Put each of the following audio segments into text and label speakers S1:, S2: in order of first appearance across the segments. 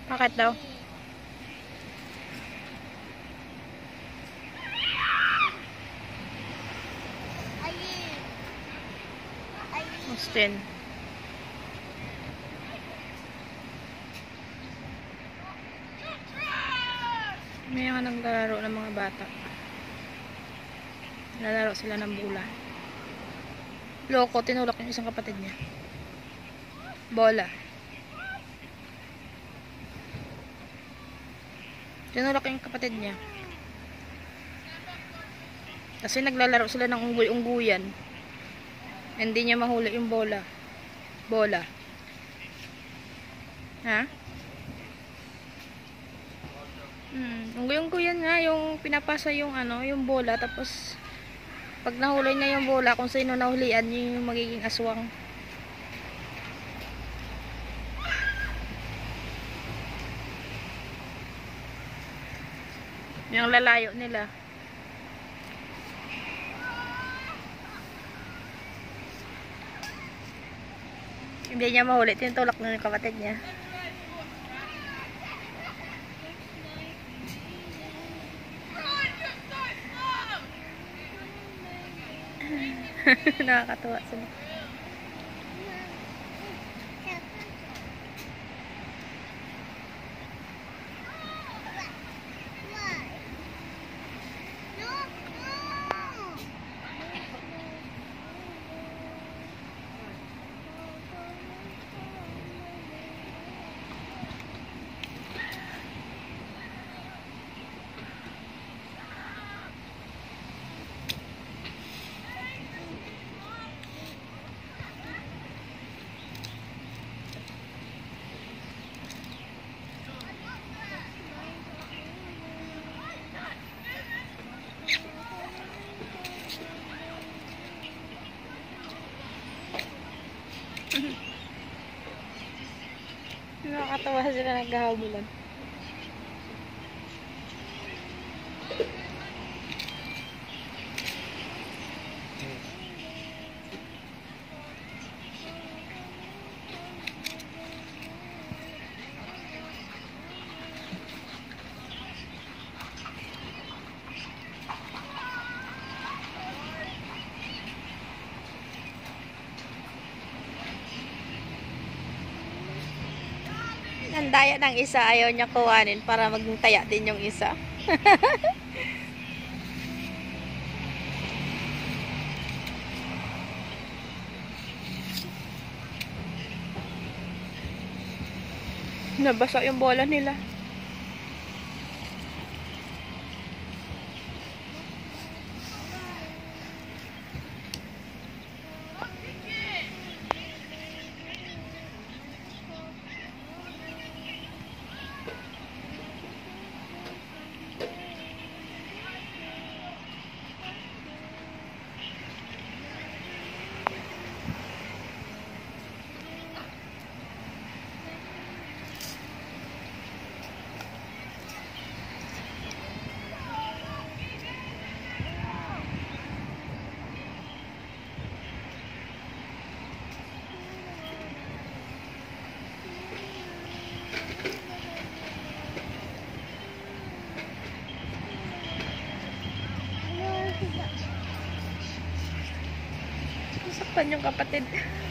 S1: Bakit daw? Austin. May mga naglalaro ng mga bata. Naglalaro sila ng bola. Loko, tinulak yung isang kapatid niya. Bola. Tinulak yung kapatid niya. Kasi naglalaro sila ng unggoy-ungguyan. Hindi niya mahuli yung bola. Bola. Ha? Unggoy-ungguyan nga yung pinapasa yung ano, yung bola, tapos pag nahuli niya yung bola, kung sino nahulian, yun yung magiging aswang. Yung lalayo nila. Hindi niya mahuli, tinutulak na yung kapatid niya. Nakakatuwa sila. Nakakatawa sila naghahabulan. Ang daya ng isa, ayaw niya kuwanin para maging taya din yung isa. Nabasa yung bola nila. Saktan yung kapatid.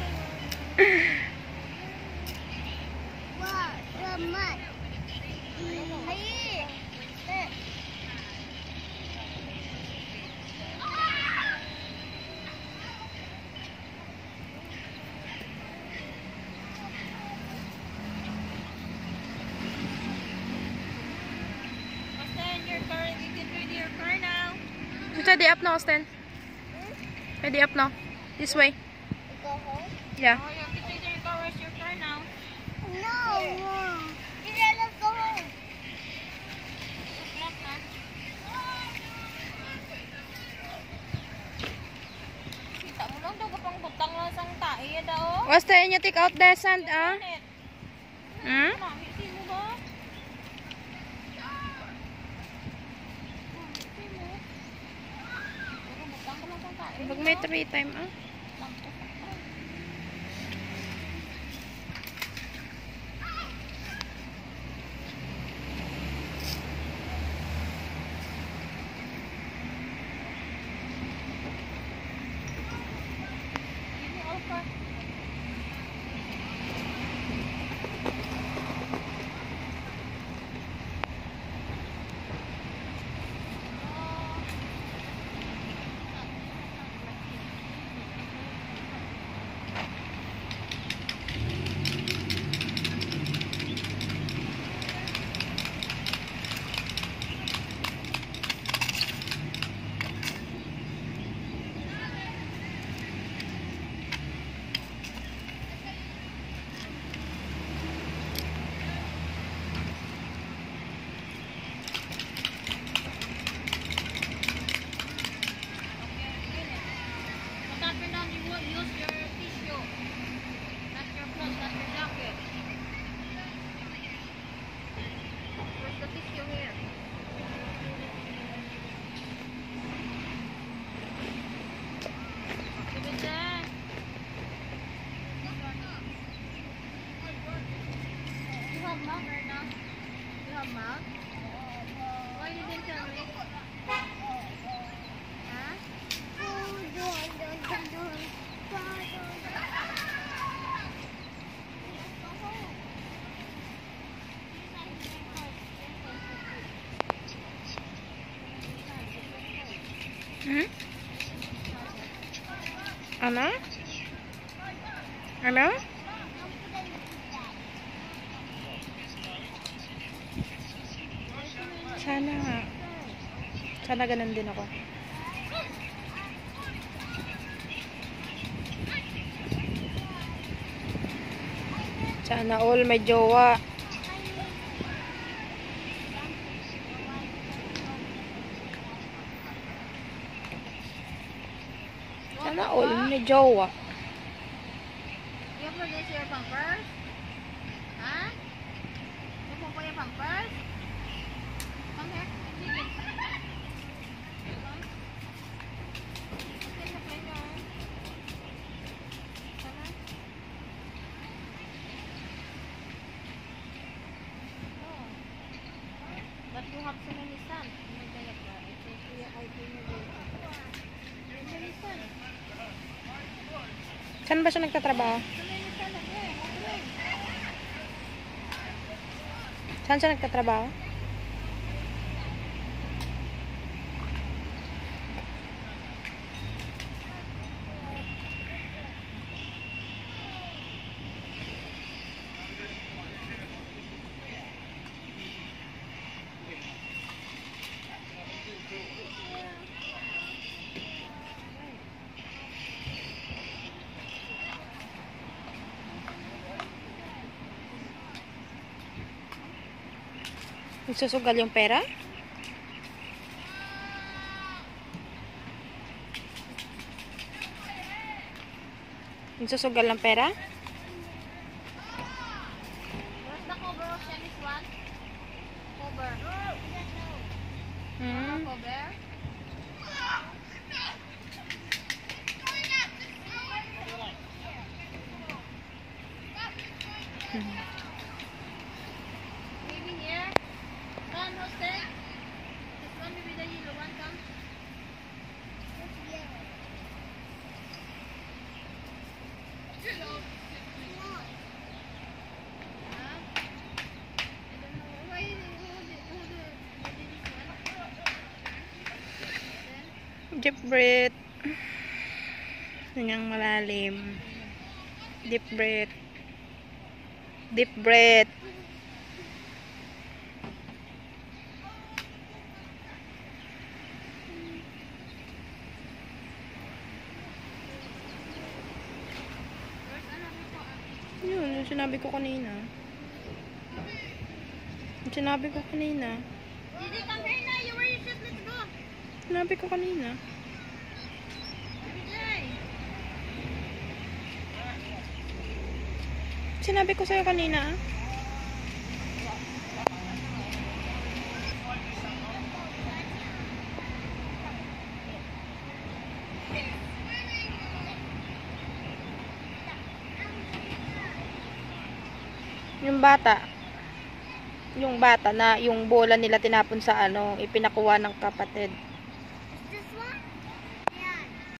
S1: Ready up now, Austin. Ready up now. This way.
S2: Go home?
S1: Yeah.
S3: Oh, you have to take your car. Where's your car now?
S2: No. Yeah, let's go home.
S3: Look na. Kita mo lang daw kapang butang lang sang tae daw.
S1: Austin, you take out the sand, ah? Hmm?
S3: Nakisi mo ba? Butang ka lang sang tae.
S1: Pag may 3 time, ah?
S3: have milk right now? You have milk? Why you didn't tell me? Huh?
S1: Hmm? Ano? Ano? Sana nga. Sana ganun din ako. Sana all may jowa. Sana all may jowa.
S3: You produce your pampers? Huh? You pupo your pampers? Come here. Sige. Come. Okay, play mo. Come on. Oh. But you have so many sons. Oh my God, I think I think you will. So many sons.
S1: Saan ba siya nagtatrabaho?
S3: So many sons again. Okay.
S1: Saan siya nagtatrabaho? Nagsusugal yung pera? Nagsusugal ng pera?
S3: Where's the cover of Chinese one? Cover.
S1: Hmm.
S3: Cover. Maybe here. Come, hostess. This one, maybe the yellow one, come. Huh? I don't know. Why you hold it? Hold it. Maybe this one. Then,
S1: Deep breath. Yun yung malalim. Deep breath. Deep breath.
S3: where's another one?
S1: Yun, yung sinabi ko kanina. Yung sinabi ko kanina.
S3: Didi, come here now. You wear your shirt. Let's go.
S1: Sinabi ko kanina.
S3: Vijay.
S1: Sinabi ko sa'yo kanina. Yung bata na yung bola nila tinapon sa ano, ipinakuha ng kapatid.